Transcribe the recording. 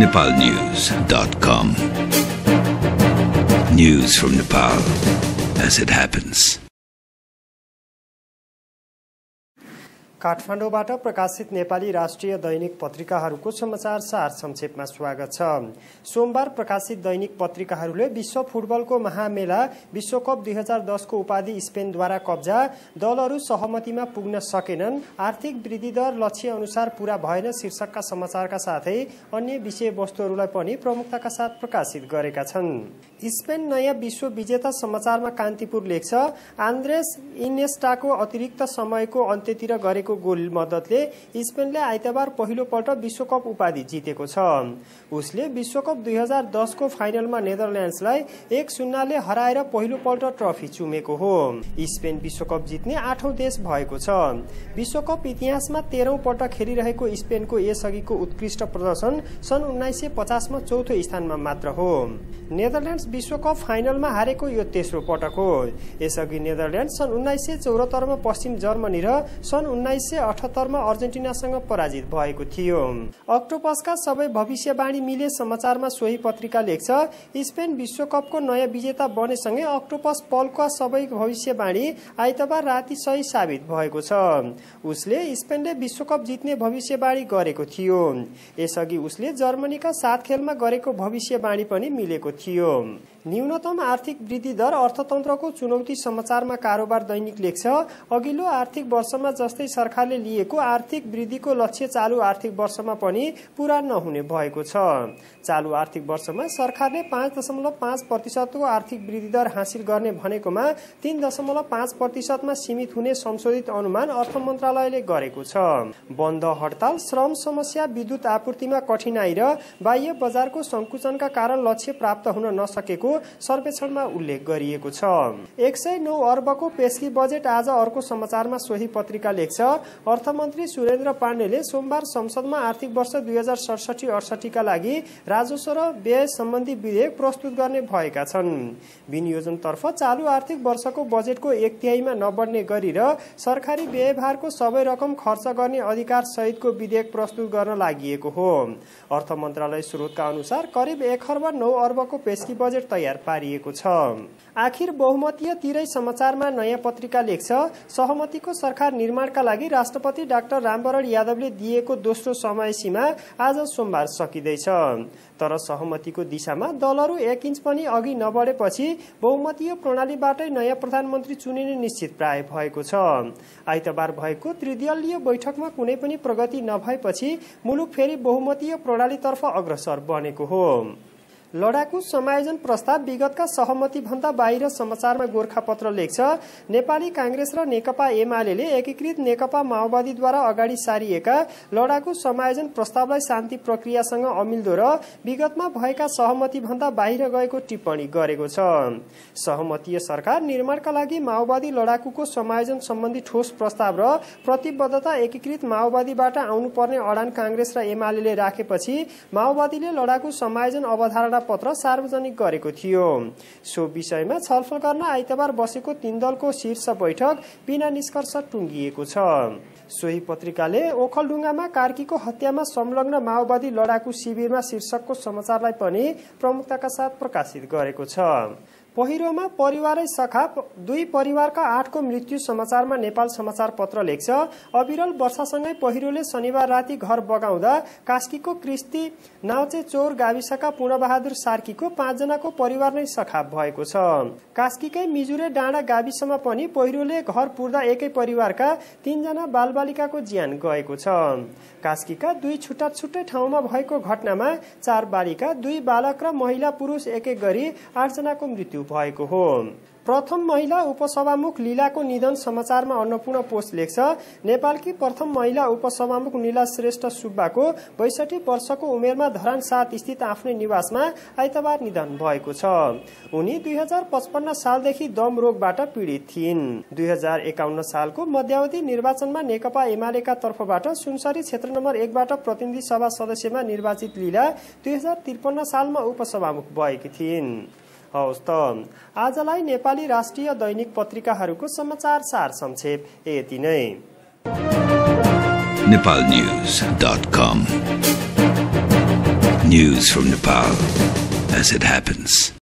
nepalnews.com. News from Nepal as it happens. काठमाडौँबाट प्रकाशित नेपाली राष्ट्रिय दैनिक पत्रिकाहरूको समाचार सार संक्षेपमा स्वागत छ। सोमबार प्रकाशित दैनिक पत्रिकाहरूले विश्व फुटबलको महामेला विश्वकप 2010 को उपाधि स्पेनद्वारा कब्जा, दलहरू सहमतिमा पुग्न सकेनन्, आर्थिक वृद्धि दर लक्ष्य अनुसार पूरा भएन शीर्षकका समाचारका साथै अन्य विषयवस्तुहरूलाई पनि प्रमुखताका साथ प्रकाशित गरेका छन्। स्पेन नयाँ विश्व विजेता समाचारमा कान्तिपुर लेख्छ, आन्द्रेस इनेस्टाको अतिरिक्त समयको अन्त्यतिर गरेको गोल मद्दतले स्पेनले आइतबार पहिलो पल्ट विश्वकप उपाधि जितेको छ। उसले विश्वकप 2010 को फाइनलमा नेदरल्यान्ड्सलाई 1-0 ले हराएर पहिलो पल्ट ट्रफी चुमेको हो। स्पेन विश्वकप जित्ने 8औं देश भएको छ। विश्वकप इतिहासमा 13औं पल्ट खेलिरहेको स्पेनको यसअघिको उत्कृष्ट प्रदर्शन सन् 1950 मा चौथो स्थानमा मात्र हो। नेदरल्यान्ड्स विश्वकप फाइनलमा हारेको यो तेस्रो पटक हो। यसअघि नेदरल्यान्ड्स सन् 1974 मा पश्चिम जर्मनी र सन् 1978 मा अर्जेन्टिनासँग पराजित भएको थियो। अक्टोपसका सबै भविष्यवाणी मिले समाचारमा सोही पत्रिका लेख्छ, स्पेन विश्वकपको नयाँ विजेता बनेसँगै अक्टोपस पलका सबै भविष्यवाणी आइतबार राति सही साबित भएको छ। उसले स्पेनले विश्वकप जित्ने भविष्यवाणी गरेको थियो। यसअघि उसले जर्मनीका 7 खेलमा गरेको भविष्यवाणी पनि मिलेको थियो। न्यूनतम आर्थिक वृद्धि दर अर्थतन्त्रको चुनौती समाचारमा कारोबार दैनिक लेख्छ, अघिल्लो आर्थिक वर्षमा जस्तै सरकारले लिएको आर्थिक वृद्धिको लक्ष्य चालू आर्थिक वर्षमा पनि पूरा नहुने भएको छ। चालू आर्थिक वर्षमा सरकारले 5.5% को आर्थिक वृद्धि दर हासिल गर्ने भनेकोमा 3.5% मा सीमित हुने संशोधित अनुमान अर्थ मन्त्रालयले गरेको छ। बन्द, हडताल, श्रम समस्या, विद्युत आपूर्तिमा कठिनाई र बाह्य बजारको संकुचनका कारण लक्ष्य प्राप्त हुन नसकेको सर्वेक्षणमा उल्लेख गरिएको छ। 109 अर्बको पेशकी बजेट आज अर्को समाचारमा सोही पत्रिका लेख्छ, अर्थमन्त्री सुरेन्द्र पाण्डेले सोमबार संसदमा आर्थिक वर्ष 2067-68 का लागि राजस्व र व्यय सम्बन्धी विधेयक प्रस्तुत गर्ने भएका छन्। विनियोजनतर्फ चालू आर्थिक वर्षको बजेटको 1/3 मा नबढ्ने गरी र सरकारी व्ययभारको सबै रकम खर्च गर्ने अधिकार सहितको विधेयक प्रस्तुत गर्न लागि हो। अर्थ मन्त्रालय स्रोतका अनुसार करिब 1.9 अर्बको पेशकी बजेट तयार पारिएको छ। आखिर बहुमतीय तिरै समाचारमा नयाँ पत्रिका लेख्छ, सहमतिको सरकार निर्माणका लागि राष्ट्रपति डाक्टर रामवरण यादवले दिएको दोस्रो समय सीमा आज सोमबार सकिँदैछ। तर सहमतिको दिशामा दलहरू 1 इन्च पनि अघि नबढेपछि बहुमतीय प्रणालीबाटै नयाँ प्रधानमन्त्री चुनिने निश्चित प्राय भएको छ। आइतबार भएको त्रिदलीय बैठकमा कुनै पनि प्रगति नभएपछि मुलुक फेरि बहुमतीय प्रणालीतर्फ अग्रसर बनेको हो। लडाकु समायोजन प्रस्ताव विगतका सहमति भन्दा बाहिर समाचारमा गोरखापत्र लेख्छ, नेपाली कांग्रेस र नेकपा एमालेले एकीकृत नेकपा माओवादीद्वारा अगाडि सारिएका लडाकु समायोजन प्रस्तावलाई शान्ति प्रक्रियासँग अमिल्दो र विगतमा भएका सहमति भन्दा बाहिर गएको टिप्पणी गरेको छ। सहमतीय सरकार निर्माणका लागि माओवादी लडाकुको समायोजन सम्बन्धी ठोस प्रस्ताव र प्रतिबद्धता एकीकृत माओवादीबाट आउनुपर्ने अडान कांग्रेस र एमालेले राखेपछि माओवादीले लडाकु समायोजन अवधारणा पत्र सार्वजनिक गरेको थियो। सो विषयमा छलफल गर्न आइतबार बसेको 3 दलको शीर्ष बैठक बिना निष्कर्ष टुंगिएको छ। सोही पत्रिकाले ओखलढुङ्गामा कार्कीको हत्यामा संलग्न माओवादी लडाकु शिविरमा शीर्षकको समाचारलाई पनि प्रमुखताका साथ प्रकाशित गरेको छ। पहिरोमा परिवारै सखाप, 2 परिवारका 8 को मृत्यु समाचारमा नेपाल समाचार पत्र लेख्छ, अविरल वर्षासँगै पहिरोले शनिबार राति घर बगाउँदा कास्कीको कृष्टि नाउचे चौर गाविसका पूर्णबहादुर सार्कीको 5 जनाको परिवार नै सखाप भएको छ। कास्कीकै मिजुरे डाँडा गाविसमा पनि पहिरोले घर पुर्दा एकै परिवारका 3 जना बालबालिकाको ज्यान गएको छ। कास्कीका 2 छुट्टा-छुट्टै ठाउँमा भएको घटनामा 4 बालिका, 2 बालक र महिला पुरुष एक गरी 8 जनाको मृत्यु भएको हो। प्रथम महिला उपसभामुख लीलाको निधन समाचारमा अन्नपूर्ण पोस्ट लेख्छ, नेपालकी प्रथम महिला उपसभामुख लीला श्रेष्ठ सुब्बाको 62 वर्षको उमेरमा धरान 7 स्थित आफ्नै निवासमा आइतबार निधन भएको छ। उनी 2055 सालदेखि दम रोगबाट पीडित थिइन्। 2051 सालको मध्यावधि निर्वाचनमा नेकपा एमालेका तर्फबाट सुनसरी क्षेत्र नम्बर 1 बाट प्रतिनिधि सभा सदस्यमा निर्वाचित लीला 2053 सालमा उपसभामुख भएकी थिइन्। हवस् त आजलाई नेपाली राष्ट्रिय दैनिक पत्रिकाहरूको समाचार सार संक्षेप यति नै। nepalnews.com News from Nepal as it happens.